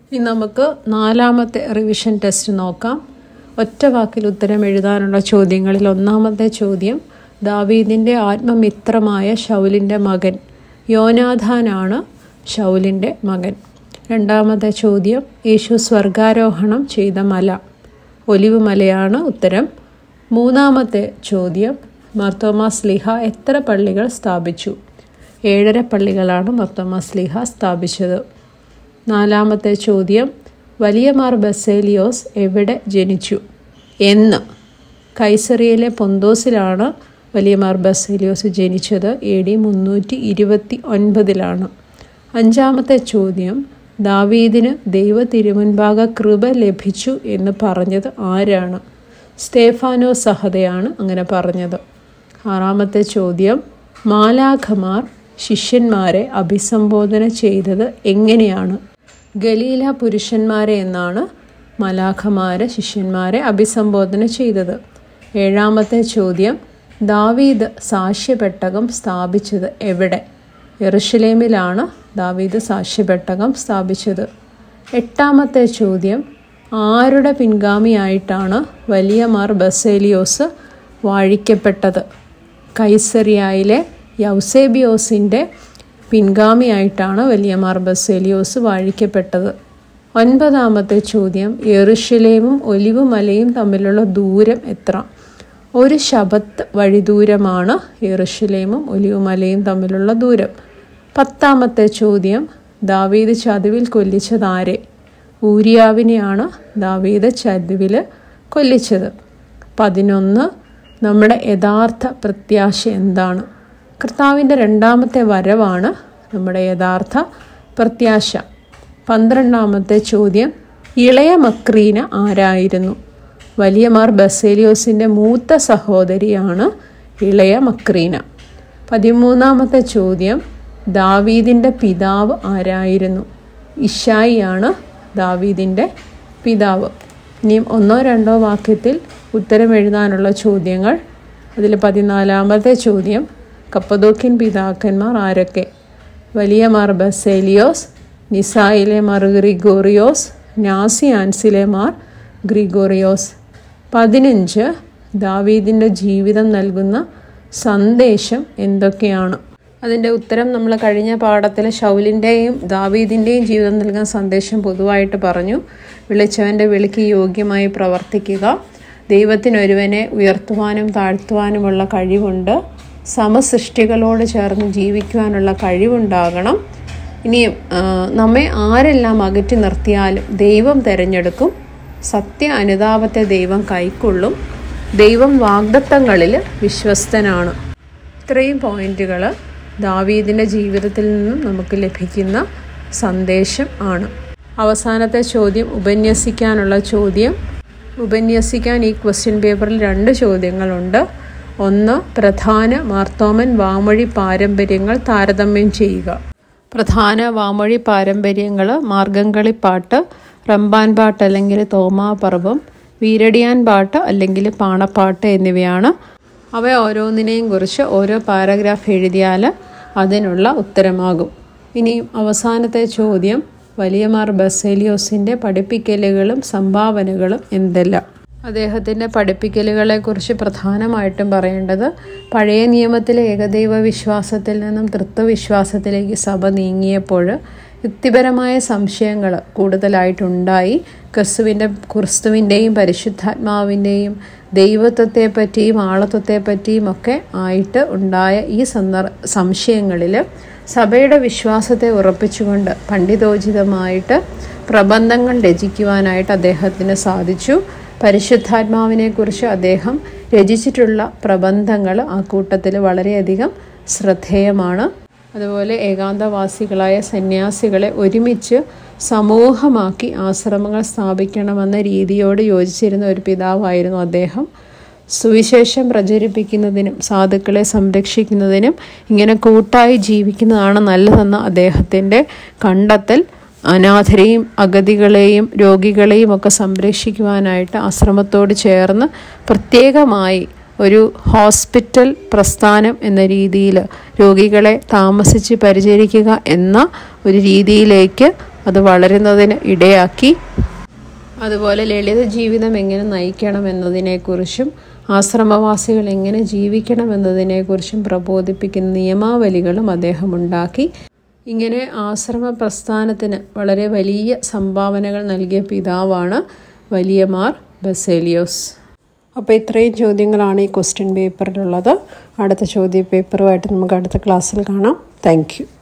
ഇനി നമുക്ക് നാലാമത്തെ റിവിഷൻ ടെസ്റ്റ് നോക്കാം. ഒറ്റ വാക്കിൽ ഉത്തരം എഴുതാനുള്ള ചോദ്യങ്ങളിൽ ഒന്നാമത്തെ ചോദ്യം, ദാവീദിൻ്റെ ആത്മമിത്രമായ ശൗലിൻ്റെ മകൻ യോനാഥാനാണ് ശൗലിൻ്റെ മകൻ. രണ്ടാമത്തെ ചോദ്യം, യേശു സ്വർഗാരോഹണം ചെയ്ത മല ഒലിവ് മലയാണ് ഉത്തരം. മൂന്നാമത്തെ ചോദ്യം, മാർത്തോമാ ശ്ലീഹ എത്ര പള്ളികൾ സ്ഥാപിച്ചു? 7 പള്ളികളാണ് മാർത്തോമാ ശ്ലീഹ സ്ഥാപിച്ചത്. നാലാമത്തെ ചോദ്യം, വലിയ മാർ ബസേലിയോസ് എവിടെ ജനിച്ചു? എന്ന്. കൈസറിയയിലെ പൊന്തോസിലാണ് വലിയ മാർ ബസേലിയോസ് ജനിച്ചത്. AD 329. അഞ്ചാമത്തെ ചോദ്യം, ദാവീദിന് ദൈവ തിരുമുൻപാകെ കൃപ ലഭിച്ചു എന്ന് പറഞ്ഞത് ആരാണ്? സ്തേഫാനോ സഹതയാണ് അങ്ങനെ പറഞ്ഞത്. ആറാമത്തെ ചോദ്യം, മാലാഖമാർ ശിഷ്യന്മാരെ അഭിസംബോധന ചെയ്തത് എങ്ങനെയാണ്? ഗലീല പുരുഷന്മാരെ എന്നാണ് മാലാഖമാരെ ശിഷ്യന്മാരെ അഭിസംബോധന ചെയ്തത്. ഏഴാമത്തെ ചോദ്യം, ദാവീദ് സാക്ഷ്യപെട്ടകം സ്ഥാപിച്ചത് എവിടെ? യെരുശലേമിലാണ് ദാവീദ് സാക്ഷ്യപെട്ടകം സ്ഥാപിച്ചത്. എട്ടാമത്തെ ചോദ്യം, ആരുടെ പിൻഗാമിയായിട്ടാണ് വലിയ മാർ ബസേലിയോസ് വാഴിക്കപ്പെട്ടത്? കൈസറിയയിലെ യൗസേബിയോസിൻ്റെ പിൻഗാമിയായിട്ടാണ് വലിയ മാർ ബസേലിയോസ് വാഴിക്കപ്പെട്ടത്. ഒൻപതാമത്തെ ചോദ്യം, യെരുശലേമും ഒലിവ് മലയും തമ്മിലുള്ള ദൂരം എത്ര? 1 ശബത്ത് വഴിദൂരമാണ് യെരുശലേമും ഒലിവ് മലയും തമ്മിലുള്ള ദൂരം. പത്താമത്തെ ചോദ്യം, ദാവീദ് ചതുവിൽ കൊല്ലിച്ചതാരെ? ഊരിയാവിനെയാണ് ദാവീദ് ചതുവിൽ കൊല്ലിച്ചത്. 11, നമ്മുടെ യഥാർത്ഥ പ്രത്യാശ എന്താണ്? കർത്താവിൻ്റെ രണ്ടാമത്തെ വരവാണ് നമ്മുടെ യഥാർത്ഥ പ്രത്യാശ. 12ാമത്തെ ചോദ്യം, ഇളയ മക്രീന ആരായിരുന്നു? വലിയ മാർ ബസേലിയോസിൻ്റെ മൂത്ത സഹോദരിയാണ് ഇളയ മക്രീന. 13ാമത്തെ ചോദ്യം, ദാവീദിൻ്റെ പിതാവ് ആരായിരുന്നു? ഇശായിയാണ് ദാവീദിൻ്റെ പിതാവ്. ഇനിയും 1-2 വാക്യത്തിൽ ഉത്തരം എഴുതാനുള്ള ചോദ്യങ്ങൾ. അതിൽ 14ാമത്തെ ചോദ്യം, കപ്പദോക്യൻ പിതാക്കന്മാർ ആരൊക്കെ? വലിയ മാർ ബസേലിയോസ്, നിസായിലെ മാർ ഗ്രിഗോറിയോസ്, നാസിയാൻസിലെ മാർ ഗ്രിഗോറിയോസ്. 15, ദാവീദിൻ്റെ ജീവിതം നൽകുന്ന സന്ദേശം എന്തൊക്കെയാണ്? അതിൻ്റെ ഉത്തരം നമ്മൾ കഴിഞ്ഞ പാഠത്തിൽ ശൗലിൻ്റെയും ദാവീദിൻ്റെയും ജീവിതം നൽകുന്ന സന്ദേശം പൊതുവായിട്ട് പറഞ്ഞു. വിളിച്ചവൻ്റെ വിളിക്ക് യോഗ്യമായി പ്രവർത്തിക്കുക, ദൈവത്തിനൊരുവനെ ഉയർത്തുവാനും താഴ്ത്തുവാനുമുള്ള കഴിവുണ്ട്, സമസൃഷ്ടികളോട് ചേർന്ന് ജീവിക്കുവാനുള്ള കഴിവുണ്ടാകണം. ഇനിയും നമ്മെ ആരെല്ലാം അകറ്റി നിർത്തിയാലും ദൈവം തിരഞ്ഞെടുക്കും, സത്യ അനുതാപത്തെ ദൈവം കൈക്കൊള്ളും, ദൈവം വാഗ്ദത്തങ്ങളിൽ വിശ്വസ്തനാണ്. ഇത്രയും പോയിന്റുകൾ ദാവീദിൻ്റെ ജീവിതത്തിൽ നിന്നും നമുക്ക് ലഭിക്കുന്ന സന്ദേശം ആണ്. അവസാനത്തെ ചോദ്യം ഉപന്യസിക്കാനുള്ള ചോദ്യം. ഉപന്യസിക്കാൻ ഈ ക്വസ്റ്റ്യൻ പേപ്പറിൽ 2 ചോദ്യങ്ങളുണ്ട്. 1, പ്രധാന മാർത്തോമൻ വാമൊഴി പാരമ്പര്യങ്ങൾ താരതമ്യം ചെയ്യുക. പ്രധാന വാമൊഴി പാരമ്പര്യങ്ങൾ മാർഗംകളിപ്പാട്ട്, റമ്പാൻ പാട്ട് അല്ലെങ്കിൽ തോമാപർവം, വീരടിയാൻ പാട്ട് അല്ലെങ്കിൽ പാണപ്പാട്ട് എന്നിവയാണ്. അവ ഓരോന്നിനെയും കുറിച്ച് ഓരോ പാരഗ്രാഫ് എഴുതിയാൽ അതിനുള്ള ഉത്തരമാകും. ഇനിയും അവസാനത്തെ ചോദ്യം, വലിയ മാർ ബസേലിയോസിൻ്റെ പഠിപ്പിക്കലുകളും സംഭാവനകളും എന്തെല്ലാം? അദ്ദേഹത്തിൻ്റെ പഠിപ്പിക്കലുകളെക്കുറിച്ച് പ്രധാനമായിട്ടും പറയേണ്ടത്, പഴയ നിയമത്തിലെ ഏകദൈവ വിശ്വാസത്തിൽ നിന്നും തൃത്വവിശ്വാസത്തിലേക്ക് സഭ നീങ്ങിയപ്പോൾ യുക്തിപരമായ സംശയങ്ങൾ കൂടുതലായിട്ടുണ്ടായി. ക്രിസ്തുവിൻ്റെയും പരിശുദ്ധാത്മാവിൻ്റെയും ദൈവത്വത്തെപ്പറ്റിയും ആളത്വത്തെപ്പറ്റിയും ഒക്കെ ആയിട്ട് ഉണ്ടായ ഈ സംശയങ്ങളിൽ സഭയുടെ വിശ്വാസത്തെ ഉറപ്പിച്ചുകൊണ്ട് പണ്ഡിതോചിതമായിട്ട് പ്രബന്ധങ്ങൾ രചിക്കുവാനായിട്ട് അദ്ദേഹത്തിന് സാധിച്ചു. പരിശുദ്ധാത്മാവിനെക്കുറിച്ച് അദ്ദേഹം രചിച്ചിട്ടുള്ള പ്രബന്ധങ്ങൾ ആ കൂട്ടത്തിൽ വളരെയധികം ശ്രദ്ധേയമാണ്. അതുപോലെ ഏകാന്തവാസികളായ സന്യാസികളെ ഒരുമിച്ച് സമൂഹമാക്കി ആശ്രമങ്ങൾ സ്ഥാപിക്കണമെന്ന രീതിയോട് യോജിച്ചിരുന്ന ഒരു പിതാവായിരുന്നു അദ്ദേഹം. സുവിശേഷം പ്രചരിപ്പിക്കുന്നതിനും സാധുക്കളെ സംരക്ഷിക്കുന്നതിനും ഇങ്ങനെ കൂട്ടായി ജീവിക്കുന്നതാണ് നല്ലതെന്ന അദ്ദേഹത്തിൻ്റെ കണ്ടെത്തൽ അനാഥരെയും അഗതികളെയും രോഗികളെയും ഒക്കെ സംരക്ഷിക്കുവാനായിട്ട് ആശ്രമത്തോട് ചേർന്ന് പ്രത്യേകമായി ഒരു ഹോസ്പിറ്റൽ പ്രസ്ഥാനം എന്ന രീതിയിൽ രോഗികളെ താമസിച്ച് പരിചരിക്കുക എന്ന ഒരു രീതിയിലേക്ക് അത് വളരുന്നതിന് ഇടയാക്കി. അതുപോലെ ലളിത ജീവിതം എങ്ങനെ നയിക്കണം എന്നതിനെക്കുറിച്ചും ആശ്രമവാസികൾ എങ്ങനെ ജീവിക്കണം എന്നതിനെക്കുറിച്ചും പ്രബോധിപ്പിക്കുന്ന നിയമാവലികളും അദ്ദേഹം ഉണ്ടാക്കി. ഇങ്ങനെ ആശ്രമ പ്രസ്ഥാനത്തിന് വളരെ വലിയ സംഭാവനകൾ നൽകിയ പിതാവാണ് വലിയ മാർ ബസേലിയോസ്. അപ്പോൾ ഇത്രയും ചോദ്യങ്ങളാണ് ഈ ക്വസ്റ്റ്യൻ പേപ്പറിലുള്ളത്. അടുത്ത ചോദ്യ പേപ്പറുമായിട്ട് നമുക്ക് അടുത്ത ക്ലാസ്സിൽ കാണാം. Thank U.